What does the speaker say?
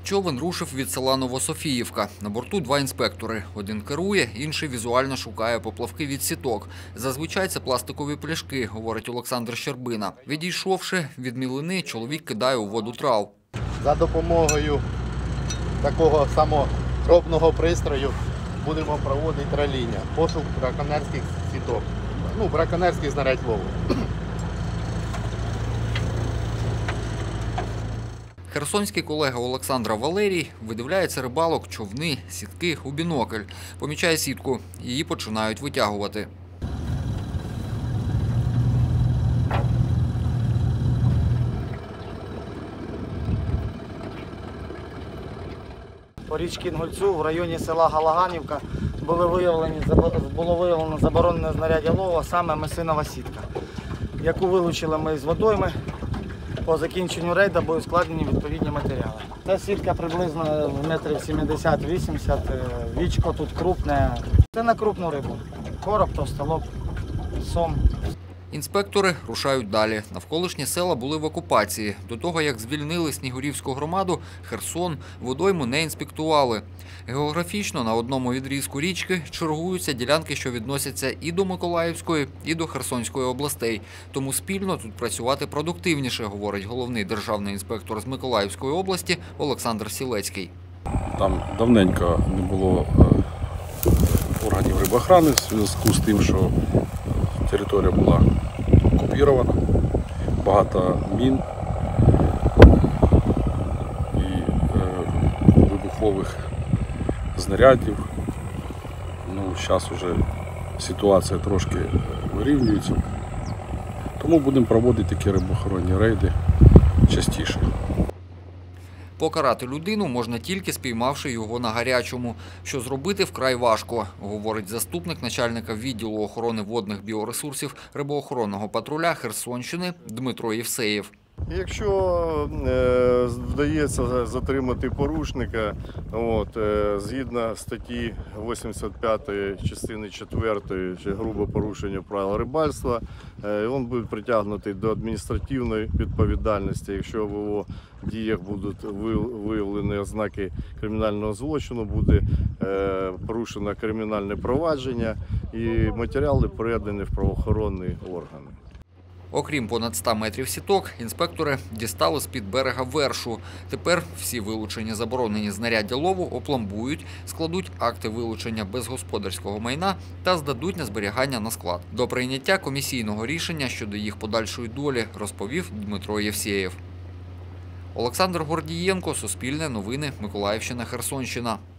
Човен рушив від села Новософіївка. На борту два інспектори. Один керує, інший візуально шукає поплавки від сіток. Зазвичай це пластикові пляшки, говорить Олександр Щербина. Відійшовши від мілини, чоловік кидає у воду трав. За допомогою такого саморобного пристрою будемо проводити раління, пошук браконьєрських сіток. Браконьєрських знарядь лову. Херсонський колега Олександра Валерій видивляється рибалок, човни, сітки у бінокль. Помічає сітку. Її починають витягувати. По річці Інгульцю в районі села Галаганівка було виявлено заборонене знаряддя лову, а саме месинова сітка, яку вилучили ми з водойми. По закінченню рейду були складені відповідні матеріали. Ця сітка приблизно метрів 70-80, вічко тут крупне. Це на крупну рибу. Короб, товстолоб, сом. Інспектори рушають далі. Навколишні села були в окупації. До того, як звільнили Снігурівську громаду, Херсон водойму не інспектували. Географічно на одному відрізку річки чергуються ділянки, що відносяться і до Миколаївської, і до Херсонської областей. Тому спільно тут працювати продуктивніше, говорить головний державний інспектор з Миколаївської області Олександр Сілецький. Там давненько не було органів рибоохорони в зв'язку з тим, що територія була окупована, багато мін і вибухових знарядів. Зараз вже ситуація трошки вирівнюється, тому будемо проводити такі рибоохоронні рейди частіше. Покарати людину можна тільки спіймавши його на гарячому, що зробити вкрай важко, говорить заступник начальника відділу охорони водних біоресурсів рибоохоронного патруля Херсонщини Дмитро Євсеєв. Якщо вдається затримати порушника, згідно статті 85 частини 4 грубе порушення правил рибальства, він буде притягнутий до адміністративної відповідальності. Якщо в його діях будуть виявлені ознаки кримінального злочину, буде порушено кримінальне провадження і матеріали передані в правоохоронні органи. Окрім понад 100 метрів сіток, інспектори дістали з-під берега вершу. Тепер всі вилучені заборонені знаряддя лову опломбують, складуть акти вилучення безгосподарського майна та здадуть на зберігання на склад. До прийняття комісійного рішення щодо їх подальшої долі розповів Дмитро Євсеєв. Олександр Гордієнко, Суспільне новини, Миколаївщина, Херсонщина.